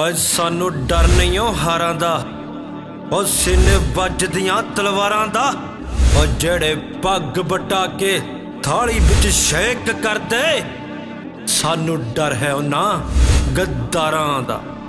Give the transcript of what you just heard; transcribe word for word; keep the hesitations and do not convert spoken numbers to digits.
ਅੱਜ ਸਾਨੂੰ ਡਰ ਨਹੀਂ ਓ ਹਾਰਾਂ ਦਾ, ਉਹ ਸੀਨੇ ਵੱਜਦੀਆਂ ਤਲਵਾਰਾਂ ਦਾ। ਉਹ ਜਿਹੜੇ ਪੱਗ ਬਟਾ ਕੇ ਥਾਲੀ ਵਿੱਚ ਸ਼ੇਕ ਕਰਦੇ, ਸਾਨੂੰ ਡਰ ਹੈ ਉਹਨਾਂ ਗੱਦਾਰਾਂ ਦਾ।